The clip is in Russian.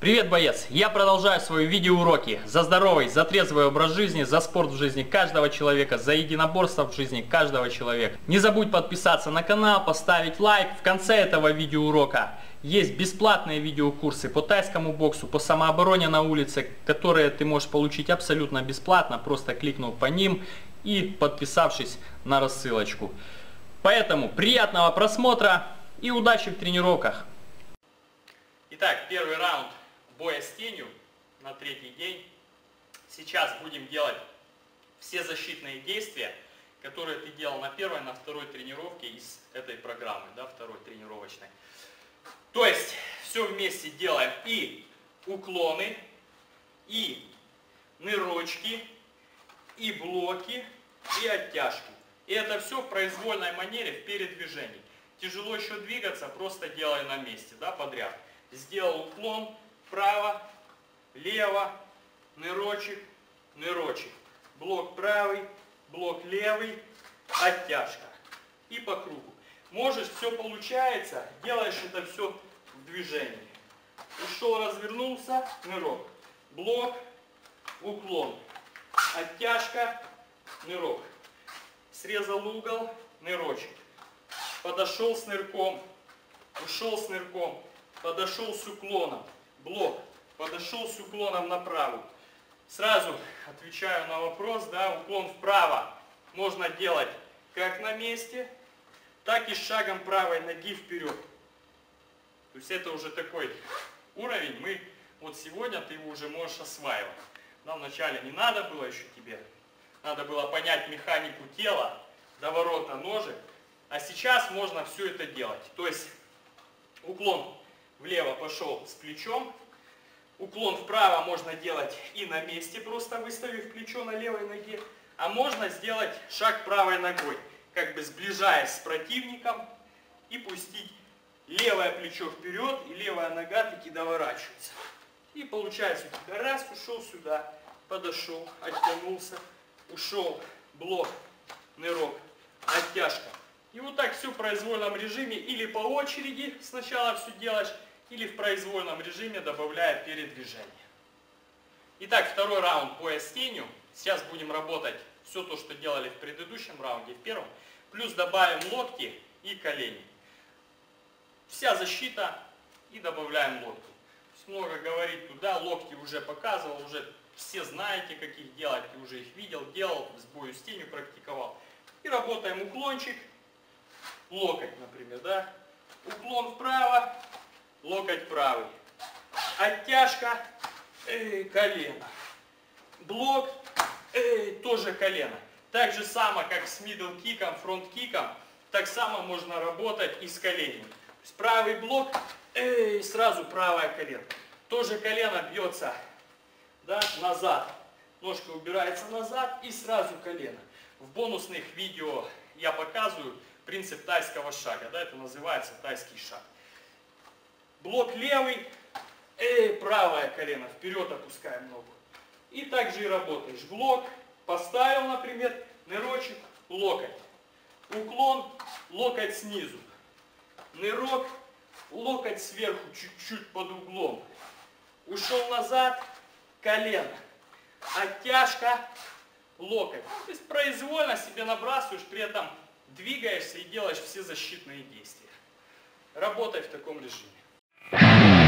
Привет, боец! Я продолжаю свои видеоуроки за здоровый, за трезвый образ жизни, за спорт в жизни каждого человека, за единоборство в жизни каждого человека. Не забудь подписаться на канал, поставить лайк. В конце этого видеоурока есть бесплатные видеокурсы по тайскому боксу, по самообороне на улице, которые ты можешь получить абсолютно бесплатно, просто кликнув по ним и подписавшись на рассылочку. Поэтому приятного просмотра и удачи в тренировках! Итак, первый раунд боя с тенью на третий день. Сейчас будем делать все защитные действия, которые ты делал на первой, на второй тренировке из этой программы, да, второй тренировочной. То есть все вместе делаем: и уклоны, и нырочки, и блоки, и оттяжки. И это все в произвольной манере в передвижении. Тяжело еще двигаться, просто делай на месте, да, подряд. Сделал уклон, вправо, лево, нырочек, нырочек. Блок правый, блок левый, оттяжка. И по кругу. Можешь, все получается, делаешь это все в движении. Ушел, развернулся, нырок. Блок, уклон, оттяжка, нырок. Срезал угол, нырочек. Подошел с нырком, ушел с нырком. Подошел с уклоном, блок, подошел с уклоном направо. Сразу отвечаю на вопрос, да, уклон вправо можно делать как на месте, так и шагом правой ноги вперед. То есть это уже такой уровень, вот сегодня ты его уже можешь осваивать. Да, вначале не надо было еще тебе, надо было понять механику тела, доворота ножек, а сейчас можно все это делать. То есть уклон влево пошел с плечом. Уклон вправо можно делать и на месте, просто выставив плечо на левой ноге. А можно сделать шаг правой ногой, как бы сближаясь с противником, и пустить левое плечо вперед, и левая нога таки доворачивается. И получается у тебя раз, ушел сюда, подошел, оттянулся, ушел, блок, нырок, оттяжка. И вот так все в произвольном режиме, или по очереди сначала все делаешь, или в произвольном режиме, добавляя передвижение. Итак, второй раунд боя с тенью. Сейчас будем работать все то, что делали в предыдущем раунде, в первом. Плюс добавим локти и колени. Вся защита и добавляем локти. Много говорить туда, локти уже показывал, уже все знаете, как их делать, ты уже их видел, делал, с бою с тенью практиковал. И работаем уклончик, локоть, например, да. Уклон вправо. Локоть правый. Оттяжка, колено. Блок, тоже колено. Так же само, как с middle киком, фронт киком, так само можно работать и с коленями. То есть правый блок, сразу правое колено. Тоже колено бьется, да, назад. Ножка убирается назад и сразу колено. В бонусных видео я показываю принцип тайского шага. Да, это называется тайский шаг. Блок левый, правое колено, вперед опускаем ногу. И также и работаешь. Блок, поставил, например, нырочек, локоть. Уклон, локоть снизу. Нырок, локоть сверху, чуть-чуть под углом. Ушел назад, колено. Оттяжка, локоть. То есть произвольно себе набрасываешь, при этом двигаешься и делаешь все защитные действия. Работай в таком режиме.